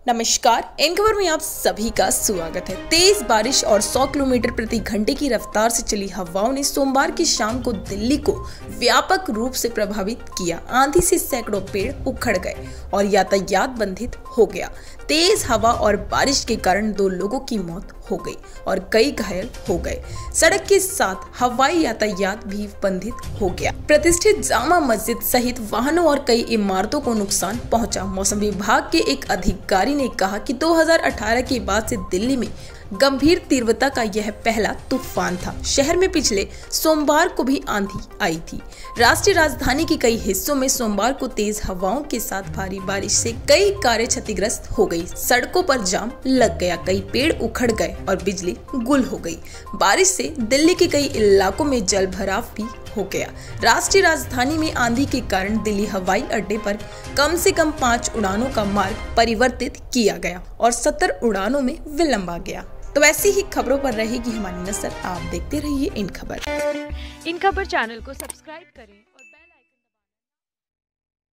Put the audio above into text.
नमस्कार, इन खबर में आप सभी का स्वागत है। तेज बारिश और 100 किलोमीटर प्रति घंटे की रफ्तार से चली हवाओं ने सोमवार की शाम को दिल्ली को व्यापक रूप से प्रभावित किया। आंधी से सैकड़ों पेड़ उखड़ गए और यातायात बाधित हो गया। तेज हवा और बारिश के कारण 2 लोगों की मौत हो गई और कई घायल हो गए। सड़क के साथ हवाई यातायात भी बाधित हो गया। प्रतिष्ठित जामा मस्जिद सहित वाहनों और कई इमारतों को नुकसान पहुंचा। मौसम विभाग के एक अधिकारी ने कहा कि 2018 के बाद से दिल्ली में गंभीर तीव्रता का यह पहला तूफान था। शहर में पिछले सोमवार को भी आंधी आई थी। राष्ट्रीय राजधानी के कई हिस्सों में सोमवार को तेज हवाओं के साथ भारी बारिश से कई कारें क्षतिग्रस्त हो गई। सड़कों पर जाम लग गया, कई पेड़ उखड़ गए और बिजली गुल हो गई। बारिश से दिल्ली के कई इलाकों में जल भराव भी हो गया। राष्ट्रीय राजधानी में आंधी के कारण दिल्ली हवाई अड्डे पर कम से कम 5 उड़ानों का मार्ग परिवर्तित किया गया और 70 उड़ानों में विलंब आ गया। तो ऐसी ही खबरों पर रहेगी हमारी नजर। आप देखते रहिए इन खबर चैनल को सब्सक्राइब करें।